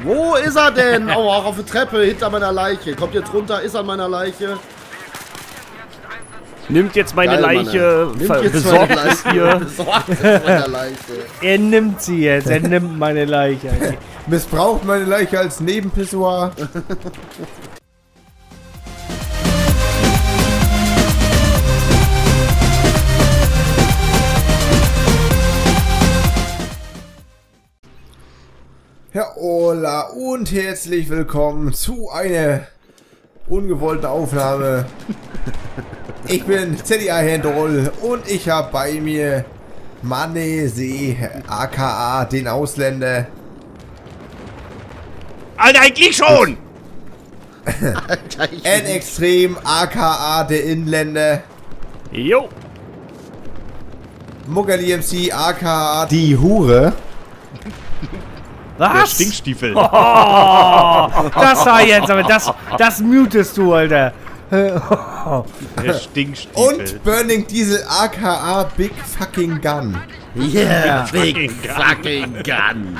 Wo ist er denn? Oh, auch auf der Treppe, hinter meiner Leiche. Kommt jetzt runter, ist an meiner Leiche. Nimmt jetzt meine Geil, Leiche, besorgt es hier. Besorgt es meine Leiche. Er nimmt sie jetzt, er nimmt meine Leiche. Missbraucht meine Leiche als Nebenpissoir. Herr Ola und herzlich willkommen zu einer ungewollten Aufnahme. Ich bin ZDA Hendrol und ich habe bei mir Mannesee, aka den Ausländer. Alter, eigentlich schon! Alter, N-Extrem, aka der Inländer. Jo! Muggerli MC, aka die Hure. Der Was? Stinkstiefel. Oh, das war jetzt, aber das mutest du, Alter. Der Stinkstiefel. Und Burning Diesel, aka Big Fucking Gun. Yeah, Big fucking gun.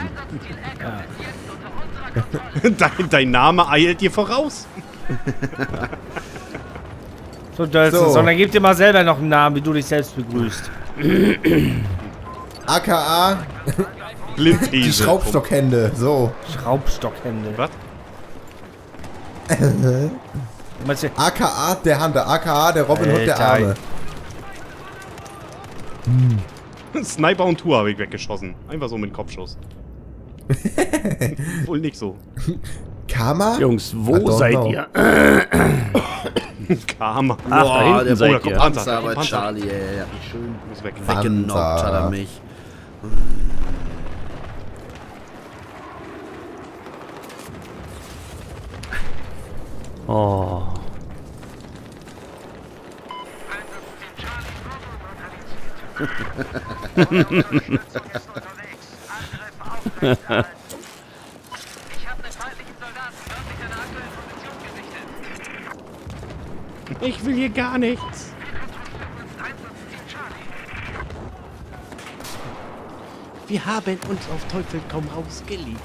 Dein Name eilt dir voraus. So, Dölzen, So. sondern gib dir mal selber noch einen Namen, wie du dich selbst begrüßt. Aka die Blindhese. Schraubstockhände. So. Schraubstockhände. Was? Meinst du, Aka der Hunter, aka der Robin Hood der Alter. Arme. Sniper und Tour habe ich weggeschossen. Einfach so mit Kopfschuss. Wohl nicht so. Karma? Jungs, I wo don't seid know. ihr? Karma. Boah, da hinten der seid kommt ihr. Panzer bei Panzer. Charlie, ey. Ja. Schön, muss weg. Weggenockt hat er mich. Oh. Ich will hier gar nichts. Wir haben uns auf Teufel komm raus geliebt.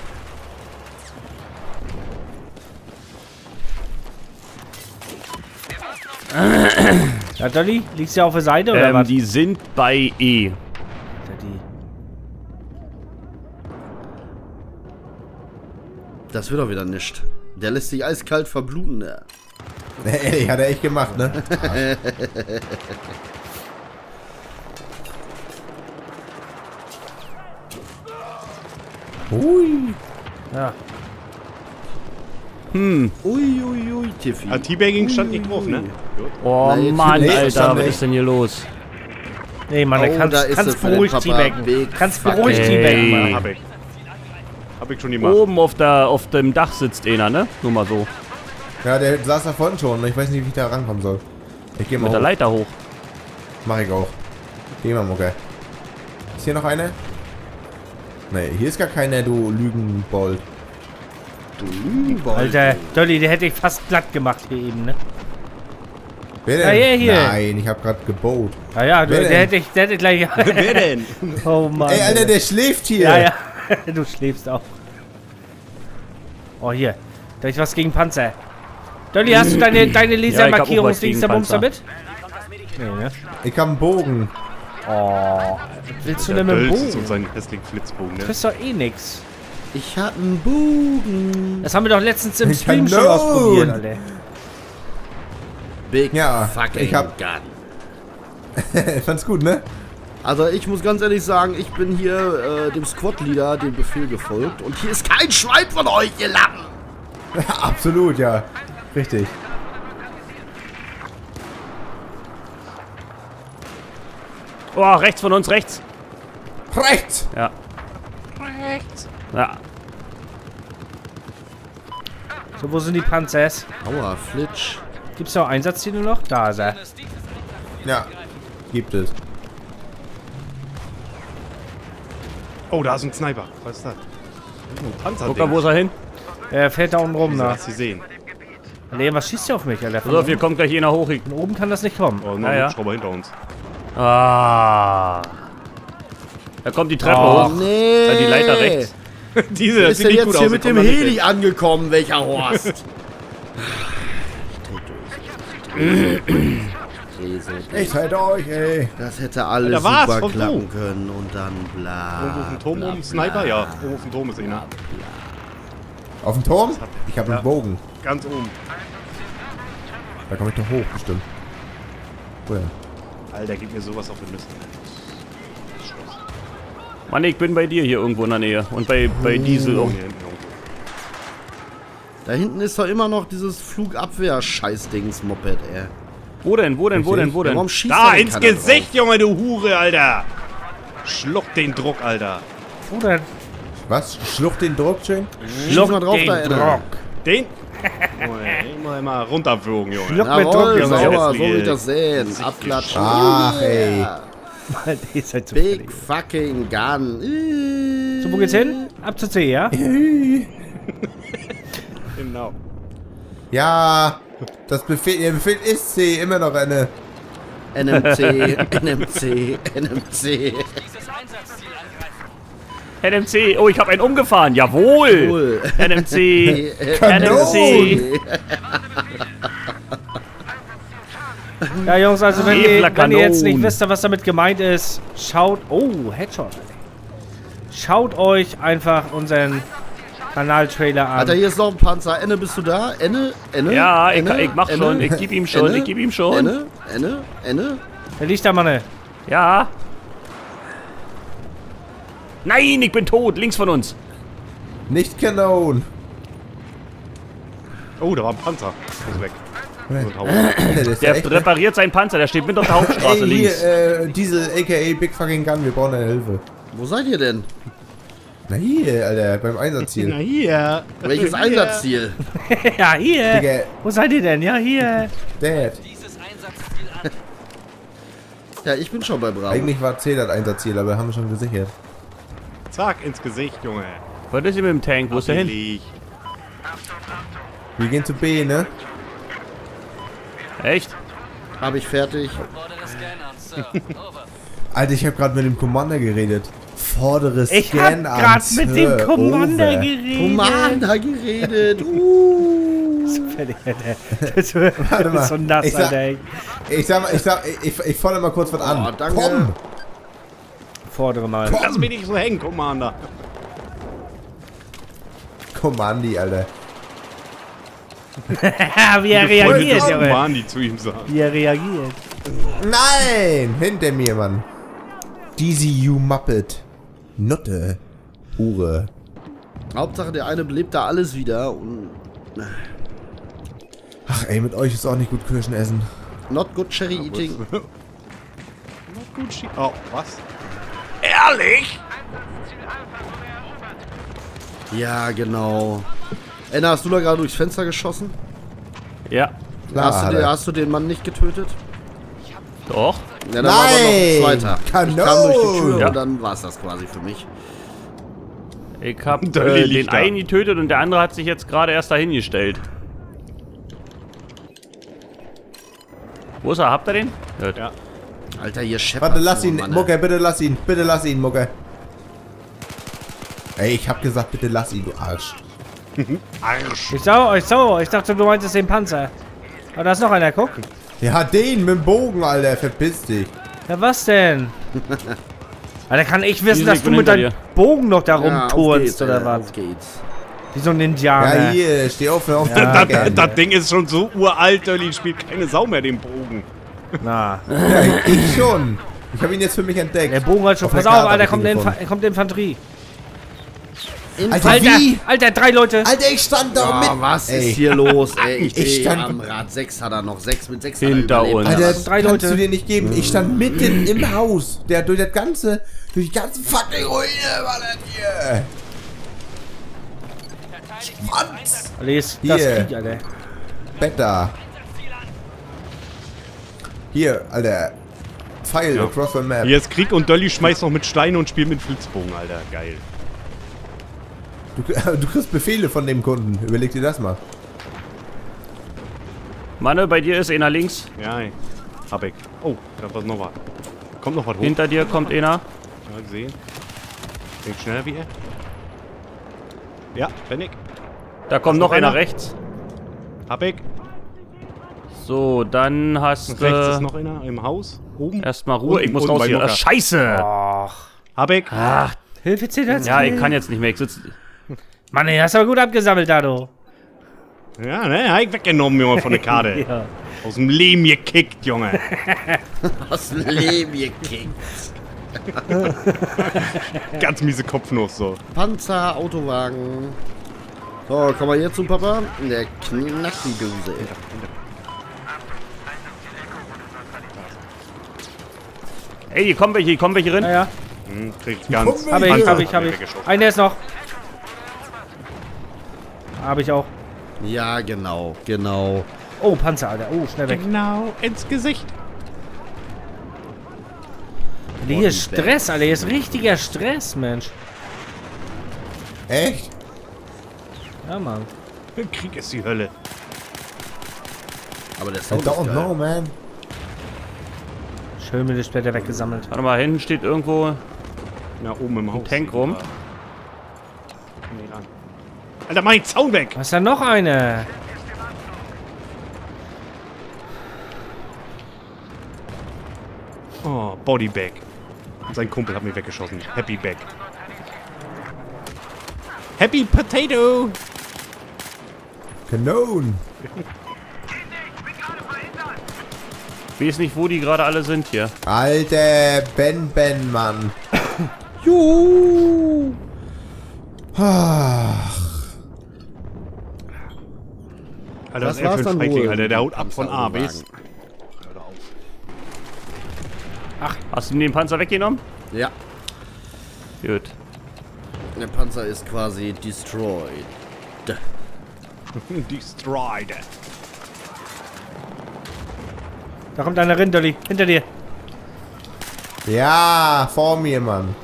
ja, Dolly, liegst du auf der Seite oder was? Die sind bei E. Alter, Das wird doch wieder nicht. Der lässt sich eiskalt verbluten, ja. Ey, hat er echt gemacht, ne? Hui. Ja. Uiuiui, Tiffy. Teabagging stand nicht drauf, ne? Oh Na, jetzt Mann, nee, Alter. stand was nicht. ist denn hier los? Nee, Mann, Oh, da ist kannst es für den beruhigt Papa. teabaggen. Big Kannst fucking beruhigt teabaggen, Hey. Mann. Hab ich schon gemacht. Oben auf dem Dach sitzt einer, ne? Nur mal so. Ja, der saß da vorhin schon. Ich weiß nicht, wie ich da rankommen soll. Ich geh mal Mit der hoch. Leiter hoch. Mach ich auch. Geh mal, Mucke. Ist hier noch eine? Nee, hier ist gar keine, du Lügenbold. Alter, Dolly, der hätte ich fast glatt gemacht hier eben, ne? Wer denn? Ja, hier. Nein, ich hab grad gebowt. Naja, Wer der denn? hätte gleich... Wer denn? Oh Mann. Ey, Alter, der schläft hier. Ja, ja. Du schläfst auch. Oh, hier. Da ist was gegen Panzer. Dolly, hast du deine hab auch Lasermarkierungsdings was da gegen Bums damit? Nee, ne? Ich hab einen Bogen. Oh. Willst du Der denn mit dem Dölz und Bogen? seinen hässlichen Flitzbogen, ne? Das ist doch eh nix. Ich hab einen Bogen. Das haben wir doch letztens im Ich Stream schon kann ausprobiert, not. Alter. Big Ja, fucking ich hab- gun. Fand's gut, ne? Also ich muss ganz ehrlich sagen, ich bin hier dem Squad-Leader dem Befehl gefolgt. Und hier ist kein Schwein von euch, ihr Lappen. Absolut, ja. Richtig. Oh, rechts von uns, rechts. Rechts! Ja. Rechts. Ja. So, wo sind die Panzers? Aua, Flitsch. Gibt's noch Einsatzziele noch? Da ist er. Ja, gibt es. Oh, da ist ein Sniper. Was ist das? Ein Panzer. Guck mal, wo ist er hin? Er fährt da unten rum, ne? Hast du sehen. Nee, was schießt der auf mich, Alter? Von So, oben? hier kommt gleich einer hoch. Von oben kann das nicht kommen. Oh, noch Ja, ein ja. Hubschrauber hinter uns. Ah. Da kommt die Treppe Oh, hoch. Nee. Die Leiter rechts. Diese, Wer das ist sieht denn nicht jetzt gut hier aus. mit dem Heli angekommen? Welcher Horst? Ich halte euch, ey. Das hätte alles Da war's, super von klappen wo? können und dann bla. Irgendwo auf dem Turm bla, oben Sniper? Ja, irgendwo auf dem Turm ist einer. Auf dem Turm? Ich habe einen Bogen. Ganz oben. Da komme ich doch hoch, bestimmt. Woher? Alter, gib mir sowas auf den Nüssen. Mann, ich bin bei dir hier irgendwo in der Nähe. Und bei Diesel auch. Hier hinten irgendwo. Da hinten ist doch immer noch dieses Flugabwehr-Scheißdings-Moped, ey. Wo denn? Wo denn? Wo denn? Wo denn? Warum schießt Da, denn ins keiner Gesicht, drauf? Junge, du Hure, Alter! Schluck den Druck, Alter. Wo denn? Was? Schluck den Druck, schön? Schluck mal drauf, den da, Enne. Druck. Den? Immer runterflogen, Junge. Schluck mit Druck, Jawohl, Junge. sauber, so Jetzt will ich das sehen. Gesicht Abklatschen. Ach, ey. Mann, ihr seid so Big fertig. fucking gun. So, wo geht's hin? Ab zu C, ja? Genau. Ja, der Befehl ist C, immer noch eine. NMC, NMC, NMC. NMC. Oh, ich habe einen umgefahren. Jawohl. Cool. NMC. Kanon. NMC. Ja, Jungs, also wenn ihr jetzt nicht wisst, was damit gemeint ist, schaut... Oh, Headshot. Schaut euch einfach unseren Kanaltrailer an. Alter, hier ist noch ein Panzer. Enne, bist du da? Enne? Ja, Enne? ich mach schon. Ich geb ihm schon. Enne? Ich geb ihm schon. Enne? Der liegt da, Mann. Ja. Nein, ich bin tot. Links von uns. Nicht Kanon. Oh, da war ein Panzer. Muss weg. Der repariert seinen Panzer. Der steht mit auf der Hauptstraße Ey, links. hier, Diesel, a.k.a. Big Fucking Gun, wir brauchen deine Hilfe. Wo seid ihr denn? Na hier, Alter, beim Einsatzziel. Na hier. Welches Einsatzziel? Ja, hier. Digga, Wo seid ihr denn? Ja, hier. Dad. Ja, ich bin schon bei Bravo. Eigentlich war C das Einsatzziel, aber haben wir schon gesichert. Zack, ins Gesicht, Junge. Was ist hier mit dem Tank? Wo ist der hin? Billig. Wir gehen zu B, ne? Echt? Hab ich fertig. Alter, ich habe gerade mit dem Commander geredet. Fordere Scan Ich hab grad mit dem Sir, Commander over. geredet. Commander geredet. Fertig, Alter. Das ist so nass, Ich sag- Alter. Ich fordere mal kurz was an. Oh, danke. Komm! Fordere mal. Lass mich nicht so hängen, Commander. Kommandi, Alter. Wie er reagiert, Junge. Junge. Commander zu ihm sagen. Wie er reagiert. Nein! Hinter mir, Mann. Deezy, you Muppet. Nutte. Hure. Hauptsache, der eine belebt da alles wieder und... Ach ey, mit euch ist auch nicht gut Kirschen essen. Not good cherry eating. Gut, oh, was? Ehrlich? Ja, genau. Enna, hast du da gerade durchs Fenster geschossen? Ja. Klar, Hast du den Mann nicht getötet? Doch. Ja, dann war aber noch ein Nein! zweiter. Kanon! Ich kam durch die Tür Ja. und dann war es das quasi für mich. Ich hab Dolly den liegt da. einen getötet und der andere hat sich jetzt gerade erst dahingestellt. Wo ist er? Habt ihr den? Gut. Ja. Alter, hier scheppert. Warte, lass so, ihn, Mann, Mucke, bitte lass ihn. Bitte lass ihn, Mucke. Ey, ich hab gesagt, bitte lass ihn, du Arsch. Arsch. Ich dachte, du meintest den Panzer. Aber da ist noch einer, guck. Ja, den mit dem Bogen, Alter. Verpiss dich. Ja, was denn? Alter, kann ich wissen, Hier, dass ich du bin mit hinter deinem Bogen noch da Ja, auf rumturnst geht's, oder Alter, was? auf geht's. Wie so ein Ja, Indianer. hier, steh auf Ja. der Decke. Das Ding ist schon so uralt, Dolly spielt keine Sau mehr den Bogen. Na. Ja, ich schon. Ich habe ihn jetzt für mich entdeckt. Der Bogen hat schon. Auf der Pass auf, Karte Alter, hab ich kommt ihn eine gefunden. kommt eine Infanterie. Alter, Alter, wie? Alter, 3 Leute. Alter, ich stand da Oh, mit. was Ey. ist hier los, ey? Ich Ich stehe stand- am Rad. 6 hat er noch. 6 mit 6 Hinter hat er überlebt. uns. Alter, das 3 kannst Leute. du dir nicht geben. Ich stand mitten im Haus. Der durch die ganze fucking Ruine war das hier. Schwanz. Alles, Hier. das Krieg, Alter. Better. Hier, Alter. Pfeil across the map. Hier ist Krieg und Dolly schmeißt noch mit Steinen und spielt mit Flitzbogen, Alter. Geil. Du kriegst Befehle von dem Kunden. Überleg dir das mal. Manne, bei dir ist einer links. Ja, ey. Hab ich. Oh, da war noch was. Kommt noch was hoch. Hinter dir kommt einer. Ja, gesehen. Bin ich schneller wie er? Ja, bin ich. Da kommt noch einer rechts. Hab ich. So, dann hast du... Rechts ist noch einer im Haus. Oben. Erstmal Ruhe, ich muss raus hier. Scheiße! Ach. Hab ich. Ach, Hilfe zählt als ja, ich kann jetzt nicht mehr. Ich sitze... Mann, ey, hast aber gut abgesammelt, Dado. Ja, ne, hab ich weggenommen, Junge, von der Karte. Ja. Aus dem Leben gekickt, Junge. Aus dem Leben gekickt. Ganz miese Kopfnuss, so. Panzer, Autowagen. So, komm mal hier zu Papa. Der knackt die Dose. Ey, hier kommen welche rein. Ja, ja. Kriegt ganz. Hab ich. weggeschossen. Einer ist noch. Hab ich auch. Ja, genau, genau. Oh, Panzer, Alter. Oh, schnell weg. Genau, ins Gesicht. Hier ist Stress, Alter. Hier ist richtiger Stress, Mensch. Echt? Ja, Mann. Krieg ist die Hölle. Aber der I Sound ist don't geil. know, man. Schön mit den Splitter weggesammelt. Warte mal, hinten steht irgendwo Na, oben im Haus. ein Tank rum. Nee, lang. Alter, mach den Zaun weg. Was ist da noch eine? Oh, Bodybag. Sein Kumpel hat mich weggeschossen. Happy Bag. Happy Potato. Kanon. Ich weiß nicht, wo die gerade alle sind hier. Alter Ben, Mann. Juhu. Ach. Alter, Das was er war's für ein dann Feigling, wohl. Alter. Der haut ab von A Panzer bis. Hast du den Panzer weggenommen? Ja, Gut. der Panzer ist quasi destroyed. Destroyed. Da kommt einer rein, Dolly. Hinter dir. Ja, vor mir, Mann.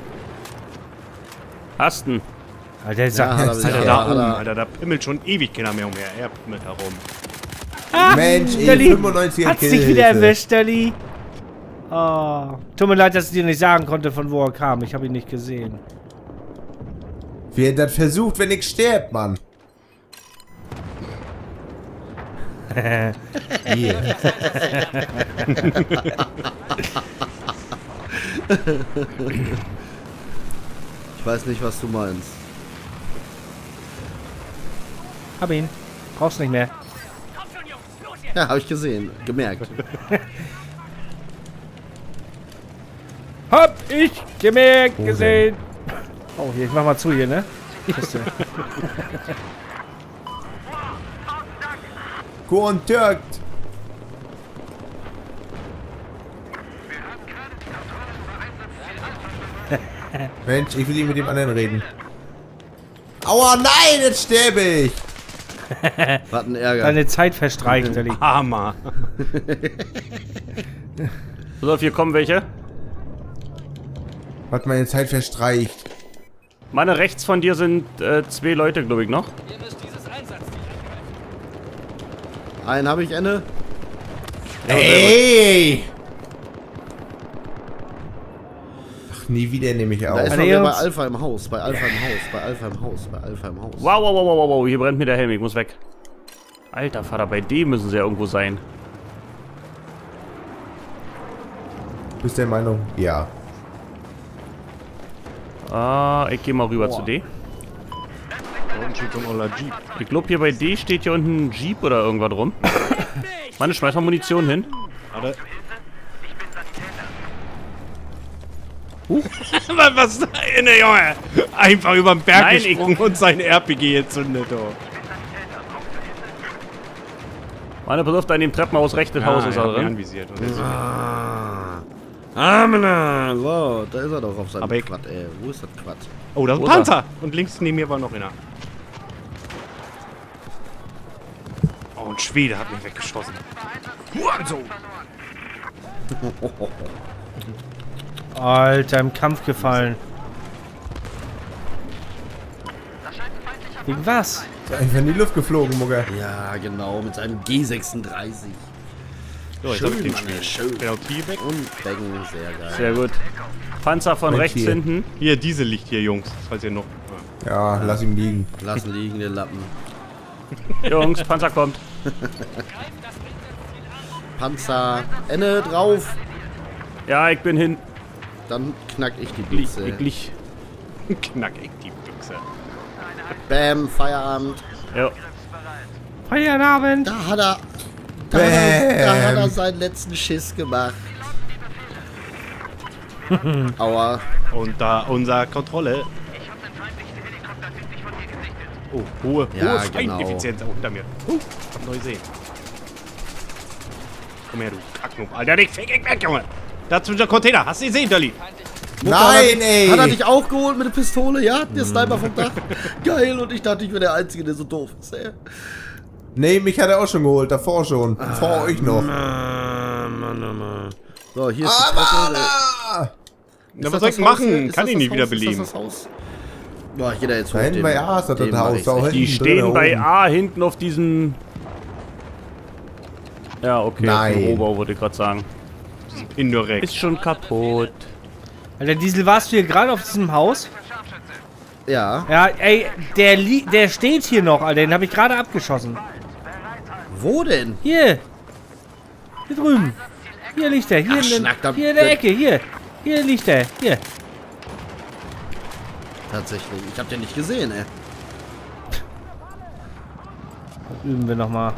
Hast ihn. Alter, Ja, hat er Alter, wieder. da hat oben, er- Alter, da pimmelt schon ewig keiner mehr umher. Er pimmelt herum. Mensch, ey, Dolly, 95er hat's Kill. dich wieder erwischt, Dolly. Oh. Tut mir leid, dass ich dir nicht sagen konnte, von wo er kam. Ich habe ihn nicht gesehen. Wie er das versucht, wenn ich sterb, Mann. Hier. Ich weiß nicht, was du meinst. Hab ihn. Brauchst nicht mehr. Ja, habe ich gesehen. Gemerkt. Hab ich gemerkt, Wo gesehen. Oh, hier, ich mach mal zu hier, ne? Kiste. Go und dirkt. Mensch, ich will nicht mit dem anderen reden. Aua, nein, jetzt sterbe ich. Was ein Ärger. Deine Zeit verstreicht, Dolly. Hammer. So, hier kommen welche. Hat meine Zeit verstreicht. Meine rechts von dir sind 2 Leute, glaube ich, noch. Einen habe ich, Ende. Ey! Ach, nie wieder nehme ich auf. Da ist Alle noch wer bei Jungs. Alpha im Haus. Bei Alpha im Haus. Bei Alpha im Haus. Bei Alpha im Haus. Wow, hier brennt mir der Helm, ich muss weg. Alter Vater, bei dem müssen sie ja irgendwo sein. Bist du der Meinung? Ja. Ah, ich gehe mal rüber zu D. Da unten steht so ein oller Jeep. Ich glaube, hier bei D steht hier unten ein Jeep oder irgendwas rum. Mann, schmeiß mal Munition hin. Warte. Was ist da inne, Junge? Einfach über den Berg Nein, gesprungen und sein RPG gezündet, oh. Mann, pass auf, da in dem Treppenhaus rechtes Haus ist er drin. Anvisiert. Und jetzt Amena. So, da ist er doch auf seinem Aber ich- Quad, ey. Wo ist das Quad? oh, da ist ein Wo ist er? Panzer. Und links neben mir war noch einer. Oh, ein Schwede hat mich weggeschossen. Alter, im Kampf gefallen. Wegen was? Ist einfach in die Luft geflogen, Mugger. Ja, genau. Mit seinem G36. So, jetzt Schön, hab ich den Mann, Schwede. schön. Genau, hier weg. Und Bang, sehr geil. Sehr gut. Panzer von Mensch, rechts hier. hinten. Hier, diese liegt hier, Jungs. Falls ihr noch... Ja. Ja, lass ihn liegen. Lass ihn liegen, den Lappen. Jungs, Panzer kommt. Panzer. Ende drauf. Ja, ich bin hin. Dann knack ich die Büchse. Knack ich die Büchse. Bam, Feierabend. Ja. Feierabend. Da hat er. Da hat er seinen letzten Schiss gemacht. Aua. Und da unser Kontrolle. Oh, hohe Ja, Feindeffizienz unter mir. Hab neu sehen. Komm her, du Kacknummer. Alter, ich fick ich weg, Junge. Da zu der Container. Hast du gesehen, Dolly? Nein, ey! Hat er dich auch geholt mit der Pistole? Ja, der Sniper vom Dach. Geil, und ich dachte, ich wäre der Einzige, der so doof ist, ey. Nee, mich hat er auch schon geholt, davor schon. Vor euch noch. So, hier ist die Trommel. Na, was soll ich machen? Kann ich nicht wieder beleben. Ist das Haus? Boah, jeder jetzt Da hinten bei A ist das den Haus. Da Die stehen bei A hinten auf diesem... Ja, okay. Nein. Auf dem Rohbau wollte ich gerade sagen. Indirekt. Ist schon kaputt. Alter, Diesel, warst du hier gerade auf diesem Haus? Ja. Ja, ey, der steht hier noch, Alter. Den habe ich gerade abgeschossen. Wo denn? Hier. Hier drüben. Hier liegt er. Hier, hier in der Ecke. Hier. Hier liegt er. Hier. Tatsächlich. Ich hab den nicht gesehen, ey. Üben wir nochmal.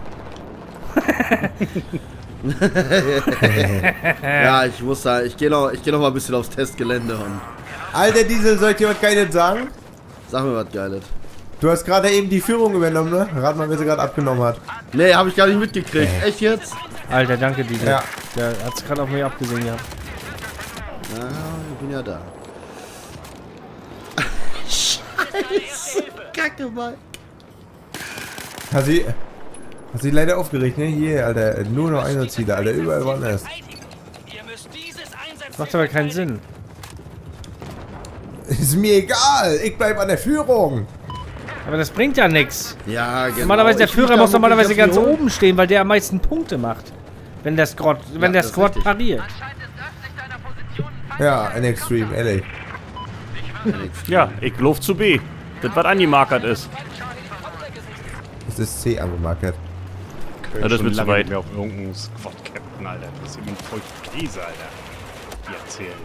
Ja, ich muss da. Ich geh noch mal ein bisschen aufs Testgelände und. Alter Diesel, soll ich dir was Geiles sagen? Sag mir was Geiles. Du hast gerade eben die Führung übernommen, ne? Rat mal, wer sie gerade abgenommen hat. Nee, hab ich gar nicht mitgekriegt. Echt jetzt? Alter, danke, Diesel. Ja. Der hat's gerade auf mich abgesehen gehabt. Ja, ich bin ja da. Scheiße. Kacke, Mann. Hast sie leider aufgeregt, ne? Hier, Alter. Nur noch Einsatzziele, Alter. Überall waren es. Macht aber keinen Sinn. Ist mir egal. Ich bleib an der Führung. Aber das bringt ja nichts. Ja, genau. Normalerweise, der Ich Führer lieg muss da normalerweise wirklich ganz auf die oben stehen, weil der am meisten Punkte macht. Wenn der Squad, das ist richtig. pariert. Ja, ein Extreme, ehrlich. Ja, ich lauf zu B. Das, was angemarkert ist. Das ist C angemarkert. Ja, das ist mir zu weit. Mehr auf irgendeinen Squad-Captain, Alter. Das ist irgendwie voll Käse, Alter. Die erzählen.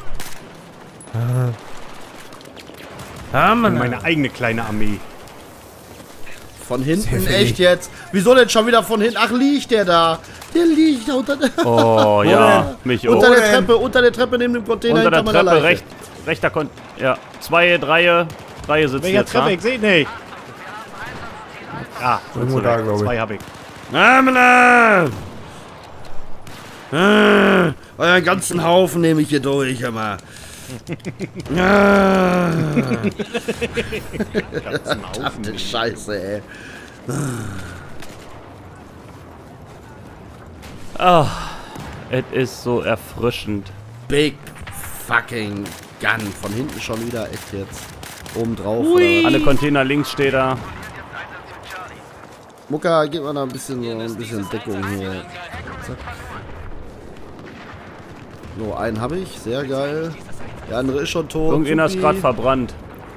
Ah, Mann. Meine eigene kleine Armee. Von hinten, Sehr echt jetzt? Wieso denn schon wieder von hinten? Ach, liegt der da? Der liegt da unter der... Oh, ja. Mich auch. Unter der Treppe neben dem Container. Unter der hinter meiner Treppe, Leiche. rechter Ja, 2, 3 sitzt Welcher jetzt, Treppe? Ich seh nicht. Ah, Irgendwo da, glaube ich. 2 hab ich. Euren ganzen Haufen nehme ich hier durch, immer. Verdammte Scheiße, ey. Ach, es ist so erfrischend. Big fucking Gun. Von hinten schon wieder, echt jetzt. Oben drauf. Alle Container links steht da. Mucka, gib mal da ein bisschen Deckung hier. Zack. So, einen habe ich. Sehr geil. Der andere ist schon tot. Irgendeiner ist Supi. gerade verbrannt.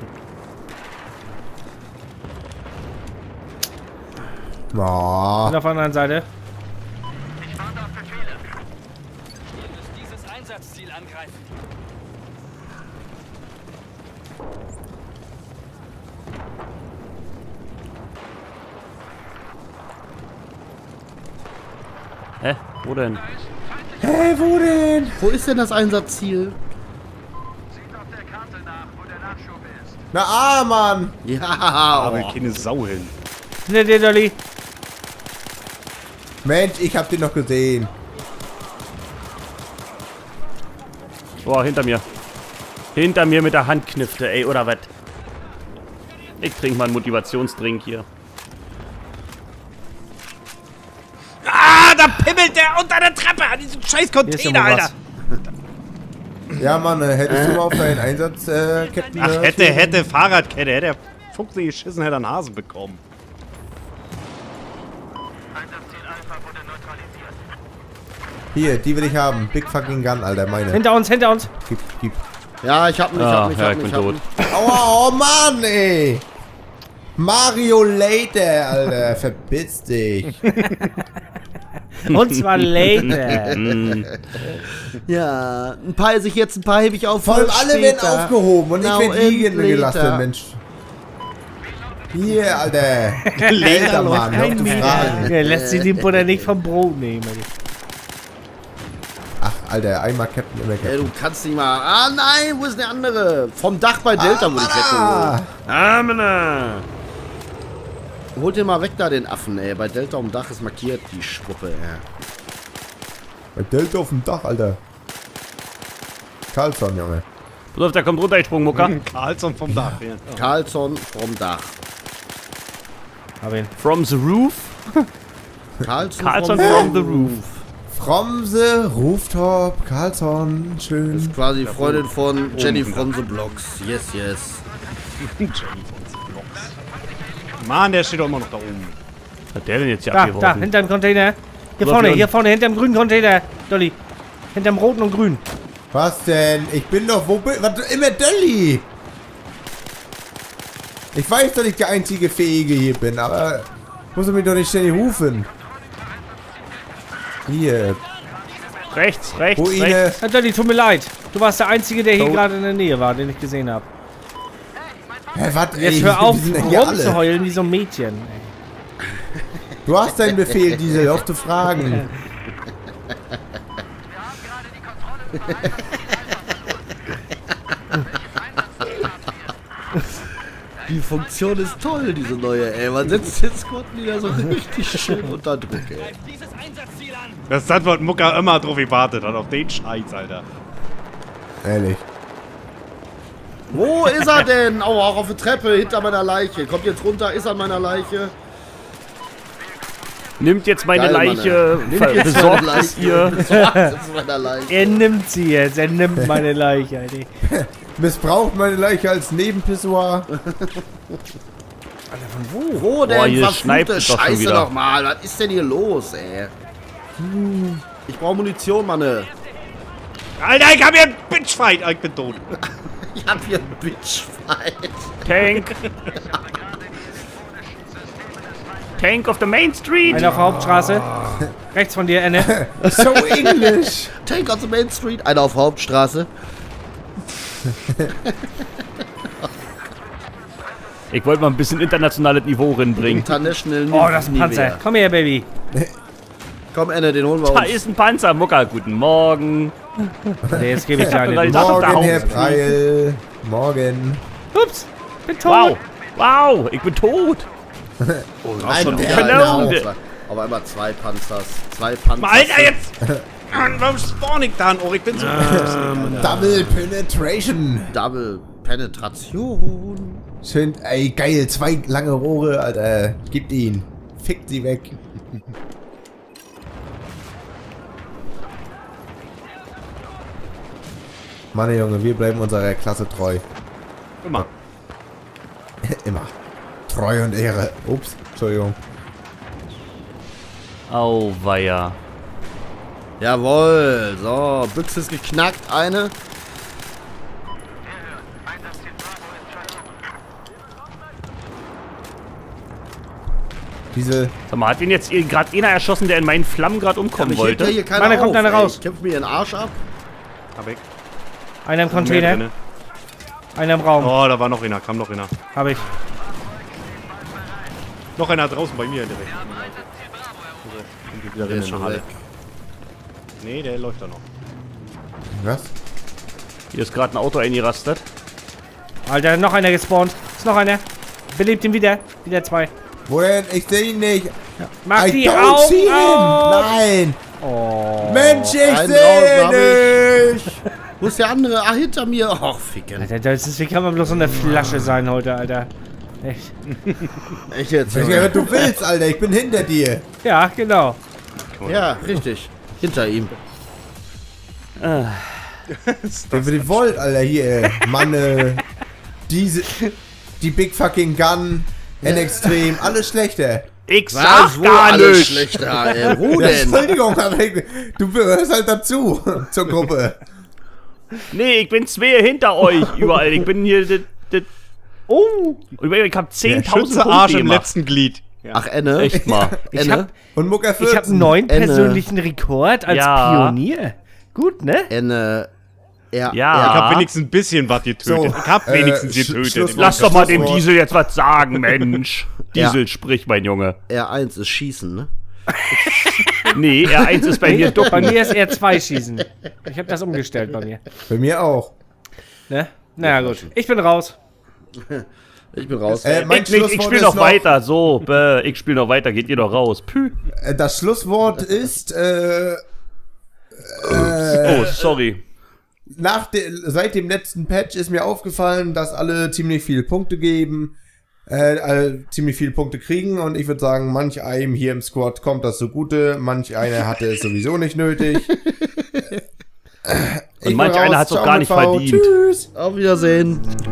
Oh. Und auf der anderen Seite. Ich warte auf Befehle. Ihr müsst dieses Einsatzziel angreifen. Hä? Wo denn? Hä, wo denn? Wo ist denn das Einsatzziel? Sieht auf der Karte nach, wo der Nachschub ist. Na, Mann. Ja, Aber oh. keine Sau hin. Hinter dir, Dolly. Mensch, ich hab den noch gesehen. Boah, hinter mir. Hinter mir mit der Handknifte, ey, oder was? Ich trinke mal einen Motivationsdrink hier. Ah, da pimmelt der unter der Treppe an diesem scheiß Hier ist Container, immer Alter. was. Ja, Mann, hättest du mal auf deinen Einsatzketten... Ach, hätte Fahrradkette, hätte der Fuchs nicht geschissen, hätte einen Hasen bekommen. Einsatzziel Alpha wurde neutralisiert. Hier, die will ich haben. Big fucking Gun, Alter, meine. Hinter uns, hinter uns. Gib. Ja, ich hab ihn, Ich bin tot. Aua, oh Mann, ey. Mario later, Alter. Verpiss dich. Und zwar later. Ja, ein paar hebe ich auf. Vor allem alle werden später. aufgehoben und ich Now werde liegen and gelassen, later. Mensch. Hier, Alter. Later, Mann. Hör auf zu fragen. Ja, lässt sich den Butter nicht vom Brot nehmen. Ach, Alter, einmal Captain, immer Ey, Captain. du kannst nicht mal. Ah nein, wo ist der andere? Vom Dach bei Delta wurde ich weggeholt. Amena. Holt dir mal weg da den Affen, ey. Bei Delta um Dach ist markiert die Schwuppe, ey. Bei Delta auf dem Dach, Alter. Carlson, Junge. Pass auf, da kommt runtergesprungen, Mucker. Carlson vom Dach. Ja. Carlson vom Dach. Hab ihn. From the roof. Carlson from the roof. From the Rooftop, Carlson, schön. Ist quasi Freundin von Jenny from the Blocks. Yes, yes. Mann, der steht doch immer noch da oben. Was hat der denn jetzt hier Da, abgeworfen? hinterm Container. Oder Hier vorne, hinterm grünen Container. Dolly. Hinterm roten und grün. Was denn? Ich bin doch, wo bin, was, immer Dolly. Ich weiß, dass ich der einzige Fähige hier bin, aber muss er mich doch nicht ständig rufen. Hier, Rechts, rechts, rechts. Ruine. Ja, Dolly, tut mir leid. Du warst der Einzige, der hier Tot. gerade in der Nähe war, den ich gesehen habe. Hä, was? Jetzt hör auf, rumzuheulen wie so ein Mädchen. Ey. Du hast deinen Befehl, Diesel, auf zu fragen. Die Funktion ist toll, diese neue, ey. Man setzt den Squad wieder so richtig schön unter Druck, ey. Dieses Einsatzziel an. Das hat was Mucker immer drauf gewartet hat, auf den Scheiß, Alter. Ehrlich. Wo ist er denn? Oh, auch auf der Treppe, hinter meiner Leiche. Kommt jetzt runter, ist an meiner Leiche. Nimmt jetzt meine Geil, Leiche, Mann, ey. Nimmt jetzt besorgt meine es Leiche. ihr. Besorgt es meiner Leiche. Er nimmt sie jetzt. Er nimmt meine Leiche, Alter. Missbraucht meine Leiche als Nebenpissoir. Wo denn? Boah, hier Verfluchte schneipt es doch schon Scheiße wieder. doch mal. Was ist denn hier los, ey? Ich brauche Munition, Manne. Alter, ich hab hier einen Bitchfight. Ich bin tot. Ich hab hier einen Bitchfight. Tank. Tank of the Main Street. Einer auf der Hauptstraße. Rechts von dir, Enne. So English. Tank on the Main Street. Einer auf Hauptstraße. Ich wollte mal ein bisschen internationales Niveau reinbringen. International Oh, das ist ein Nivea. Panzer. Komm her, Baby. Komm, Enne, den holen wir Da uns. ist ein Panzer, Mucker. Guten Morgen. Nee, jetzt gebe ich dir Ja, eine. da- Morgen, Herr Preil. Morgen. Ups. Bin tot. Wow. Wow, ich bin tot. Auch schon wieder Genau. einer auf einmal zwei Panzers. Zwei Panzer. Alter, jetzt! Mann, warum spawn ich da? Oh, ich bin so... Double Penetration. Double Penetration. Schön, ey, geil. 2 lange Rohre, Alter. Gibt ihn. Fickt sie weg. Mann, Junge, wir bleiben unserer Klasse treu. Immer. Immer. Treu und Ehre. Ups, Entschuldigung. Auweia. Jawohl. So, Büchse ist geknackt. Eine. Diese... Sag mal, hat ihn jetzt gerade einer erschossen, der in meinen Flammen gerade umkommen Mich hebt ja wollte? hier keiner Mann, da kommt auf, einer ey. raus. Ich kämpfe mir den Arsch ab. Hab ich. Einer im Mehr Container. drinne. Einer im Raum. Oh, da war noch einer. Kam noch einer. Hab ich. Noch einer draußen bei mir direkt. Der ist schon weg. Nee, der läuft da noch. Was? Hier ist gerade ein Auto eingerastet. Alter, noch einer gespawnt. Ist noch einer. Belebt ihn wieder. Wieder 2. Wo denn? Ich sehe ihn nicht. Mach I die don't see him. Augen auf. Nein. Oh. Mensch, ich Einen sehe raus, nicht. Wo ist der andere? Ah, hinter mir. Och, ficken. Alter, das ist, wie kann man bloß so eine Flasche sein heute, Alter? Echt? Echt jetzt? Ich weiß, was du willst, Alter. Ich bin hinter dir. Ja, genau. Ja, richtig. Hinter ihm. Wenn wir die wollt, Alter, hier, Mann, die Big Fucking Gun, N-Extrem, alles schlechter. Ich Was? sag Wo gar alles nicht. schlechter, ey? Wo Ja, denn? Entschuldigung, aber du gehörst halt dazu, zur Gruppe. Nee, ich bin zwei hinter euch überall. Ich bin hier das Oh! Ich hab 10.000 Schütze Punkte Arsch im gemacht. letzten Glied. Ja. Ach, Enne. Echt mal. Enne. Und Mucker 14. Ich habe einen neuen Enne. persönlichen Rekord als Pionier. Gut, ne? Enne. Ja. Ich hab wenigstens ein bisschen was getötet. So, ich hab wenigstens getötet. Schlusswort. Lass doch mal dem Schlusswort. Diesel jetzt was sagen, Mensch. Diesel, sprich, mein Junge. R1 ist Schießen, ne? Nee, R1 ist bei mir Bei ducken. mir ist R2 schießen. Ich habe das umgestellt bei mir. Bei mir auch. Ne? Naja, gut. Ich bin raus. Ich bin raus. Mein Ich Schlusswort spiele ist noch weiter, so, ich spiele noch weiter, geht ihr doch raus. Pü. Das Schlusswort ist, Oh, sorry. seit dem letzten Patch ist mir aufgefallen, dass alle ziemlich viele Punkte geben, ziemlich viele Punkte kriegen und ich würde sagen, manch einem hier im Squad kommt das zugute, manch einer hatte es sowieso nicht nötig. Und manch einer hat es auch gar nicht verdient. Tschüss. Auf Wiedersehen.